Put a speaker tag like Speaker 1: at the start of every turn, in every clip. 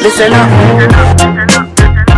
Speaker 1: Listen up.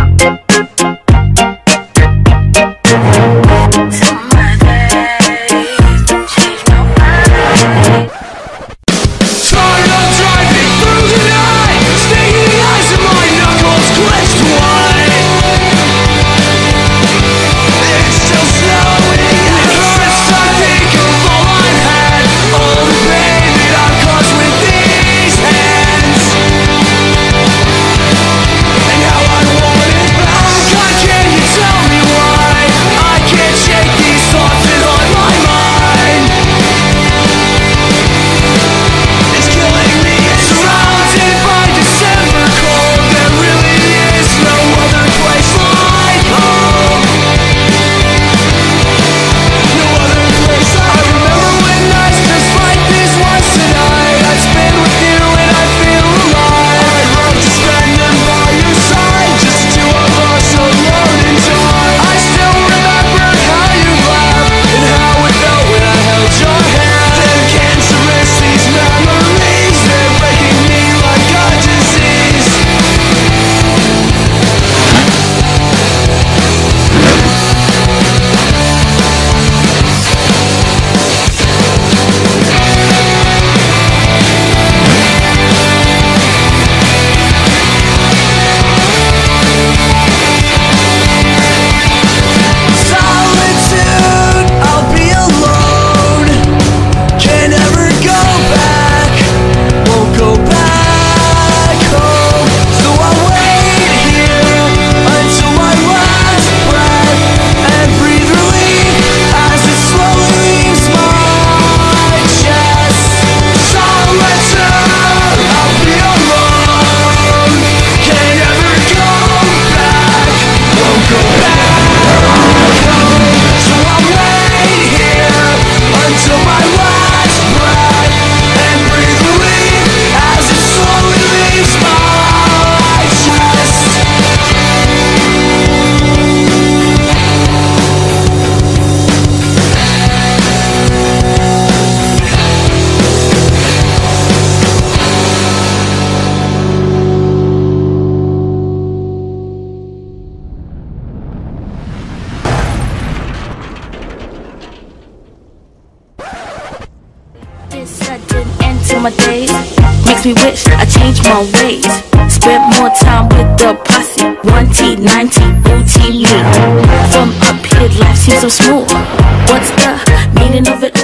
Speaker 2: This sudden end to my days makes me wish I changed my ways. Spent more time with the posse, 1T, 9T, OT me. From up here life seems so smooth. What's the meaning of it